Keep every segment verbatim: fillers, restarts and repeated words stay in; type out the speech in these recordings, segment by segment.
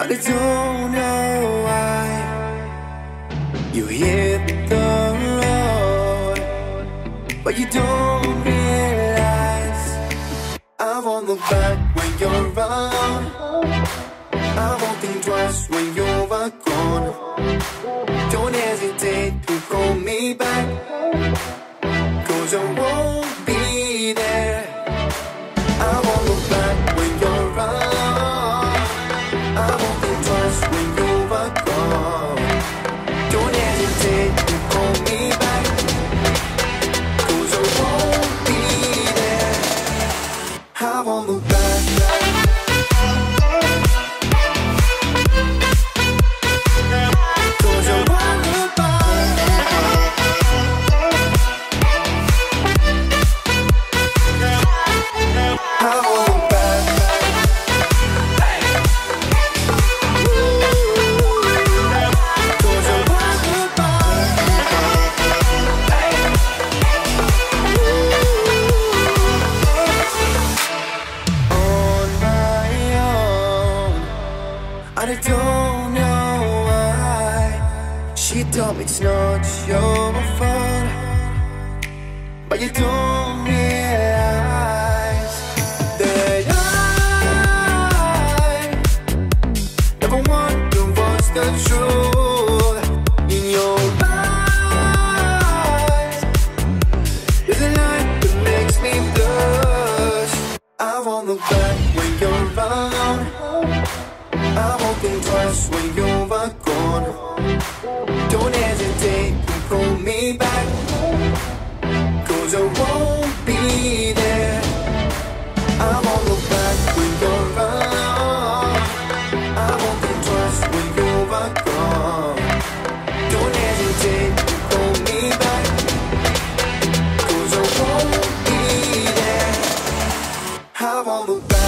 but I don't know why. You hit the road, but you don't realize I won't look back when you're around. I won't think twice when you're gone. Don't hesitate to call me back, 'cause I won't be there. I won't look back when you're around. I won't think twice when you're gone. Don't hesitate to call me back, 'cause I won't be there. I won't look back. I don't know why she told me it's not your fault, but you don't realize that I never wonder what's the truth in your eyes. There's a light that makes me blush. I won't look back when you're around. I won't think twice when you're gone. Don't hesitate to call me back, 'cause I won't be there. I won't look back when you're around. I won't think twice when you're gone. Don't hesitate to call me back, 'cause I won't be there. I won't look back.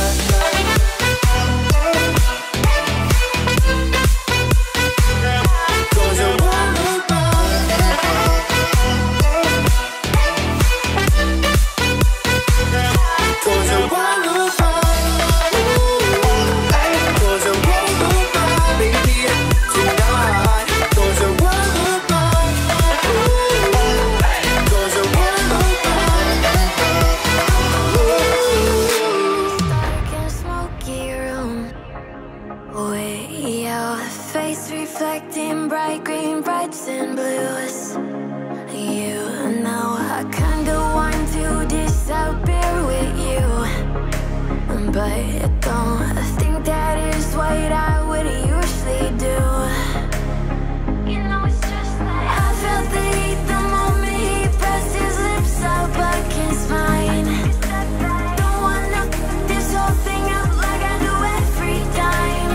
Reflecting bright green, reds and blues. You know I kinda want to disappear with you, but I don't think that is what I would usually do. You know it's just like I felt the heat the moment he pressed his lips up against mine. Don't wanna this whole thing out like I do every time.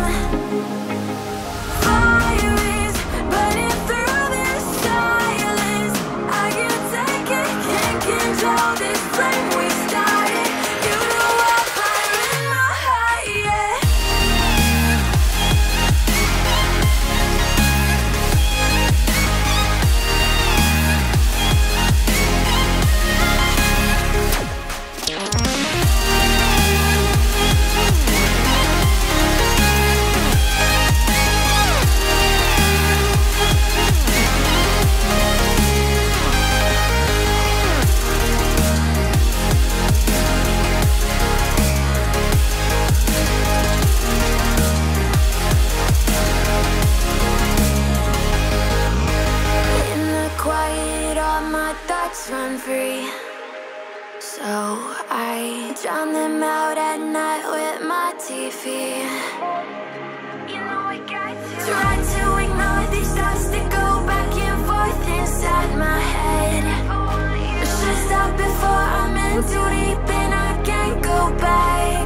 Run free, so I drown them out at night with my T V. You know I got to try to ignore these thoughts that go back and forth inside my head. I should stop before I'm in too deep and I can't go back.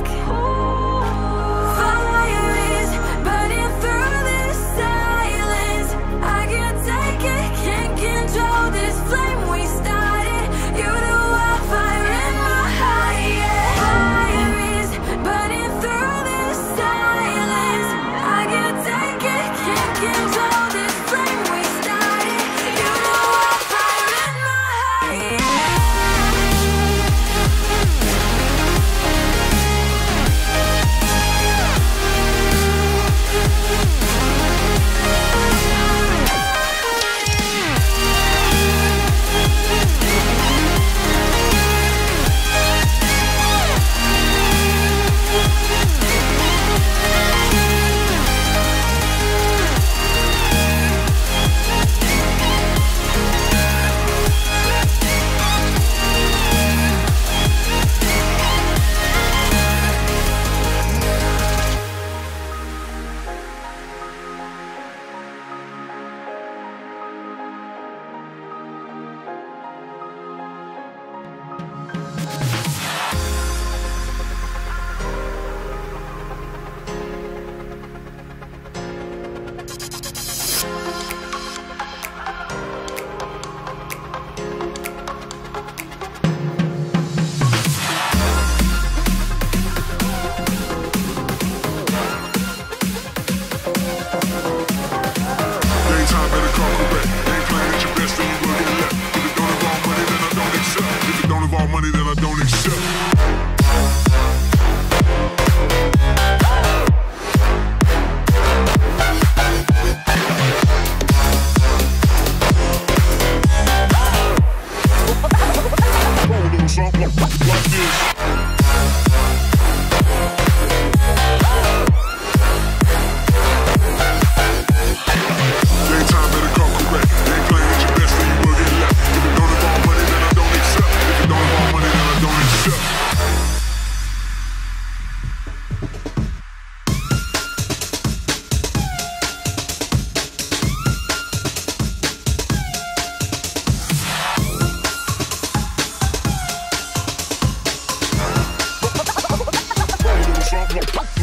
Fire is burning through this silence. I can't take it, can't control this flame we started. Control this flame we started. You know I'm fire in my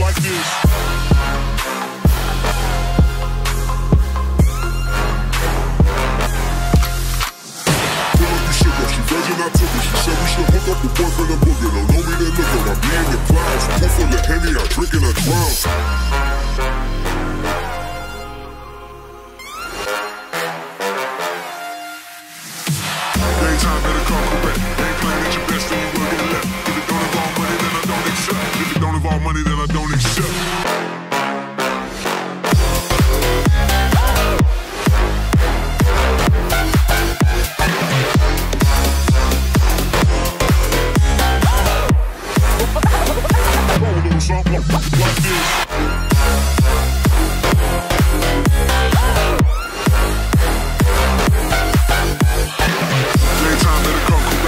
like this. Virgin, I took it. She said we should hook up with boyfriend and booger. Don't know me, then look up. I be in the clouds. Pool full of Henny, I drink and I drown. Daytime better come correct. Ain't playing at your best, then you will get left. If it don't involve money, then I don't accept. If it don't involve money, then I don't accept. Something like this. Daytime better come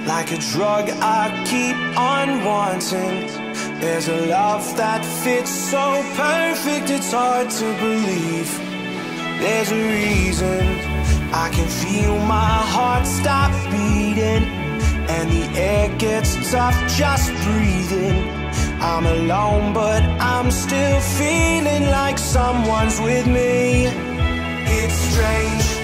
like a drug I keep on wanting. There's a love that fits so perfect, it's hard to believe. There's a reason I can feel my heart stop beating, and the air gets tough just breathing. I'm alone, but I'm still feeling like someone's with me. It's strange,